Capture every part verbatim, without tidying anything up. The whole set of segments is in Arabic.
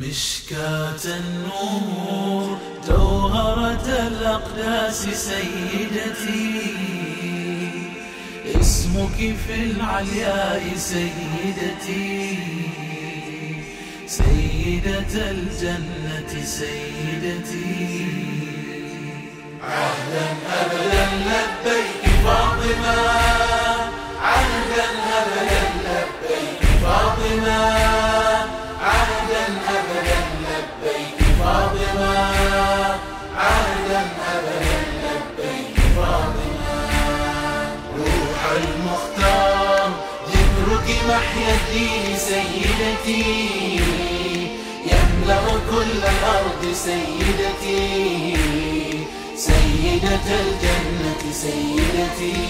مشكاة النور جوهرة الأقداس سيدتي، اسمك في العلياء سيدتي، سيدة الجنة سيدتي. عهدا أبدا لبيك فاطمة، عهدا أبدا لبيك فاطمة، عهدا أبدا لبيك فاطمة، عهدا أبدا لبيك فاطمة. روح المختار ذكرك محيا الدين سيدتي، يملأ كل الأرض سيدتي، سيدة الجنة سيدتي.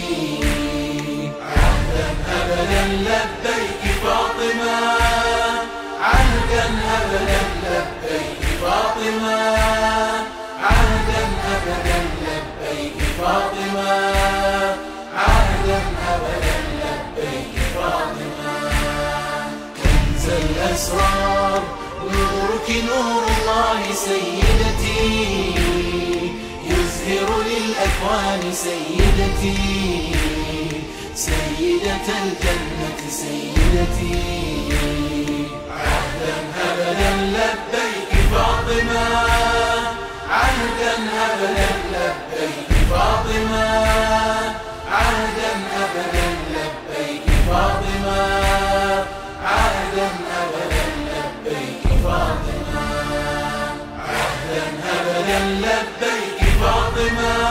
عهدا أبدا لبيك فاطمة، عهدا أبدا لبيك فاطمة، عهدا أبدا لبيك فاطمة، عهدا أبدا لبيك فاطمة. كنز الأسرار نورك نور الله سيدتي، يزهر للأكوان سيدتي، سيدة الجنة سيدتي. عهدا أبدا لبيك فاطمة، عهدا أبدا لبيك فاطمة، عهدا أبدا لبيك فاطمة، عهدا أبدا لبيك فاطمة، عهدا أبدا لبيك فاطمة،